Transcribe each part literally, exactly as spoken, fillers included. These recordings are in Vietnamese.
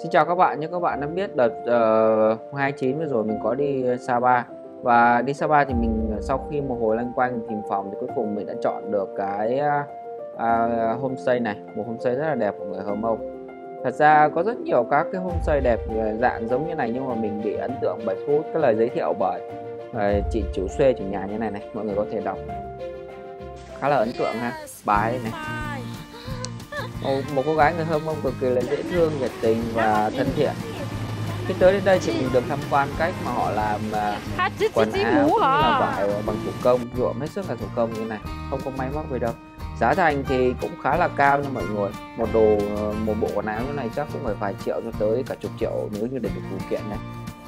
Xin chào các bạn nhé. Các bạn đã biết đợt uh, hai chín vừa rồi mình có đi Sapa, và đi Sapa thì mình sau khi một hồi loanh quanh tìm phòng thì cuối cùng mình đã chọn được cái uh, homestay này, một homestay rất là đẹp của người Hờ Mông. Thật ra có rất nhiều các cái homestay đẹp dạng giống như này, nhưng mà mình bị ấn tượng bởi thu hút cái lời giới thiệu bởi uh, chị chủ thuê chủ nhà như này này, mọi người có thể đọc khá là ấn tượng ha. Bài này, một, một cô gái người Hơ Mông cực kỳ là dễ thương, nhiệt tình và thân thiện. Khi tới đến đây thì mình được tham quan cách mà họ làm uh, quần áo cũng như là vải bằng thủ công, nhuộm hết sức là thủ công như thế này, không có máy móc gì đâu. Giá thành thì cũng khá là cao nha mọi người. Một đồ một bộ quần áo như này chắc cũng phải vài triệu cho tới cả chục triệu nếu như để được phụ kiện này.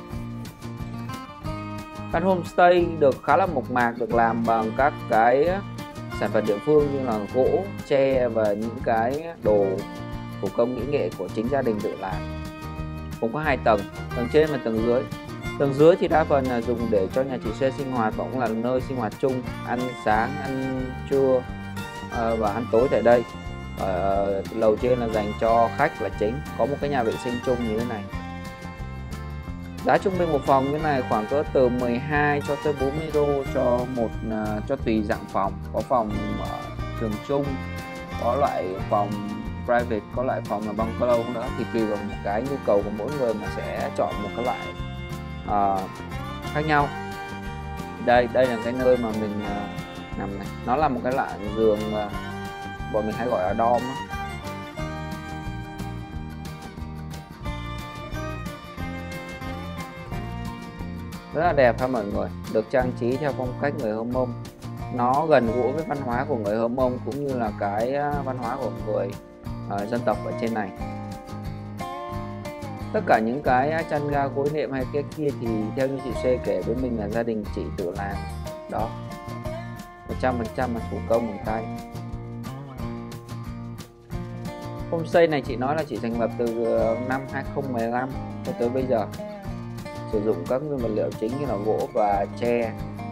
Căn homestay được khá là mộc mạc, được làm bằng các cái sản phẩm địa phương như là gỗ, tre và những cái đồ thủ công mỹ nghệ của chính gia đình tự làm. Cũng có hai tầng, tầng trên và tầng dưới. Tầng dưới thì đa phần là dùng để cho nhà chị thuê sinh hoạt, cũng là nơi sinh hoạt chung, ăn sáng, ăn trưa và ăn tối tại đây. Ở lầu trên là dành cho khách là chính, có một cái nhà vệ sinh chung như thế này. Giá trung bình một phòng như này khoảng cỡ từ mười hai cho tới bốn mươi đô cho một uh, cho tùy dạng phòng. Có phòng uh, trường chung, có loại phòng private, có loại phòng là bungalow nữa, thì tùy vào một cái nhu cầu của mỗi người mà sẽ chọn một cái loại uh, khác nhau. Đây đây là cái nơi mà mình uh, nằm này, nó là một cái loại giường uh, bọn mình hay gọi là dorm đó. Rất là đẹp ha mọi người, được trang trí theo phong cách người Hơ Mông. Nó gần gũi với văn hóa của người Hơ Mông cũng như là cái văn hóa của người uh, dân tộc ở trên này. Tất cả những cái chăn ga gối nệm hay cái kia thì theo như chị Xê kể với mình là gia đình chị tự làm đó, một trăm phần trăm là thủ công bằng tay. Homestay này chị nói là chị thành lập từ năm hai không một năm cho tới bây giờ, sử dụng các nguyên vật liệu chính như là gỗ và tre.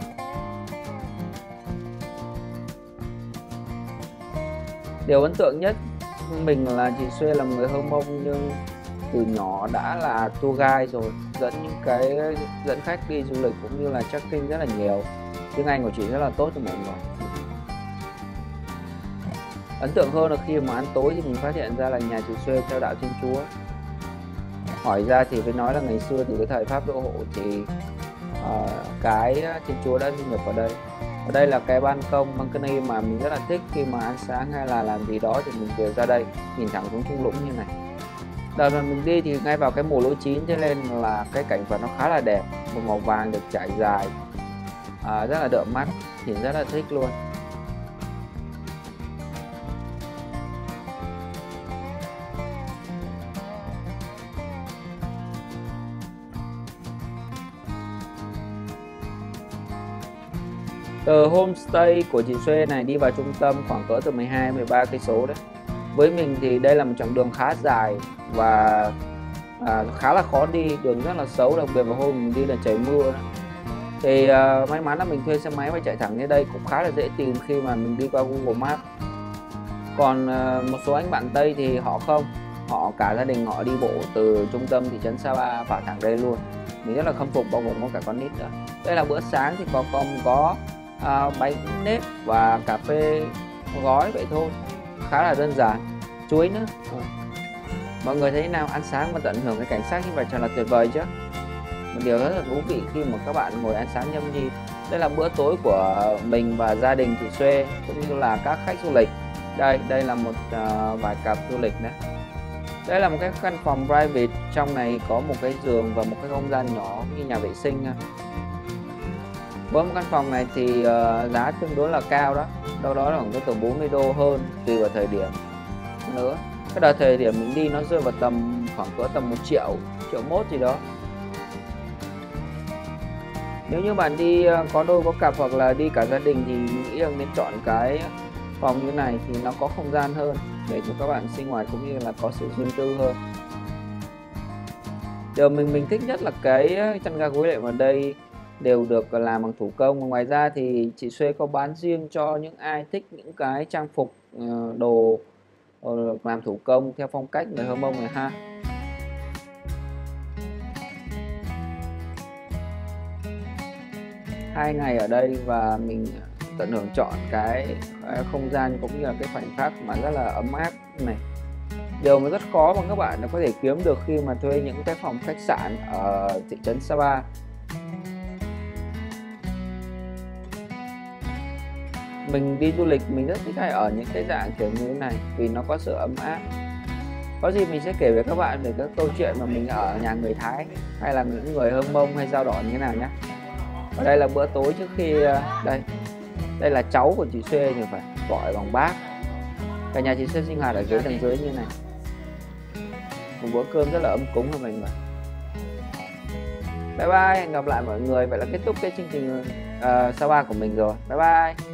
Điều ấn tượng nhất mình là chị Xuê là người Hơ Mông, nhưng từ nhỏ đã là tour guide rồi, dẫn những cái dẫn khách đi du lịch cũng như là check-in rất là nhiều. Tiếng Anh của chị rất là tốt cho mọi người. Ấn tượng hơn là khi mà ăn tối thì mình phát hiện ra là nhà chị Xuê theo đạo Thiên Chúa. Hỏi ra thì phải nói là ngày xưa từ cái thời Pháp đô hộ thì uh, cái Thiên Chúa đã du nhập vào đây. Ở đây là cái ban công, balcony mà mình rất là thích, khi mà ăn sáng hay là làm gì đó thì mình đều ra đây nhìn thẳng xuống thung lũng như này. Đợt mà mình đi thì ngay vào cái mùa lúa chín, cho nên là cái cảnh vật nó khá là đẹp, một màu vàng được trải dài, uh, rất là đượm mắt, thì rất là thích luôn. Từ homestay của chị Xuê này đi vào trung tâm khoảng cỡ từ mười hai mười ba cây số đấy. Với mình thì đây là một chặng đường khá dài và à, khá là khó đi, đường rất là xấu, đặc biệt vào hôm mình đi là trời mưa đó. Thì à, may mắn là mình thuê xe máy và chạy thẳng đến đây, cũng khá là dễ tìm khi mà mình đi qua Google Maps. Còn à, một số anh bạn Tây thì họ không, họ cả gia đình họ đi bộ từ trung tâm thị trấn Sapa vào thẳng đây luôn. Mình rất là khâm phục, bao gồm có cả con nít nữa. Đây là bữa sáng thì có con có À, bánh nếp và cà phê gói vậy thôi, khá là đơn giản, chuối nữa. À, mọi người thấy nào, ăn sáng và tận hưởng cái cảnh sát như vậy thật là tuyệt vời chứ. Một điều rất là thú vị khi mà các bạn ngồi ăn sáng nhâm nhi. Đây là bữa tối của mình và gia đình chị Xuê cũng như là các khách du lịch. Đây đây là một uh, vài cặp du lịch nữa. Đây là một cái căn phòng private, trong này có một cái giường và một cái không gian nhỏ như nhà vệ sinh. Với một căn phòng này thì uh, giá tương đối là cao đó, đâu đó là khoảng từ bốn mươi đô hơn, tùy vào thời điểm nữa. Cái đợt thời điểm mình đi nó rơi vào tầm khoảng cỡ tầm một triệu, triệu mốt gì đó. Nếu như bạn đi uh, có đôi có cặp hoặc là đi cả gia đình thì nghĩ rằng nên chọn cái phòng như này, thì nó có không gian hơn để cho các bạn sinh hoạt cũng như là có sự riêng tư hơn. Điều mình mình thích nhất là cái chăn ga gối đệm ở đây đều được làm bằng thủ công. Ngoài ra thì chị Xuê có bán riêng cho những ai thích những cái trang phục đồ làm thủ công theo phong cách người Hơ Mông này ha. hai ngày ở đây và mình tận hưởng trọn cái, cái không gian cũng như là cái khoảnh khắc mà rất là ấm áp này. Điều mà rất khó mà các bạn có thể kiếm được khi mà thuê những cái phòng khách sạn ở thị trấn Sapa. Mình đi du lịch mình rất thích hay ở những cái dạng kiểu như thế này vì nó có sự ấm áp. Có gì mình sẽ kể với các bạn về các câu chuyện mà mình ở nhà người Thái hay là những người Hơ Mông hay Dao Đỏ như thế nào nhé. Ở đây là bữa tối trước khi đây đây là cháu của chị Xuê thì phải gọi bằng bác. Cả nhà chị Xuê sinh hoạt ở dưới tầng dưới như này. Một bữa cơm rất là ấm cúng của mình. Bye bye, hẹn gặp lại mọi người. Vậy là kết thúc cái chương trình uh, Sapa của mình rồi. Bye bye.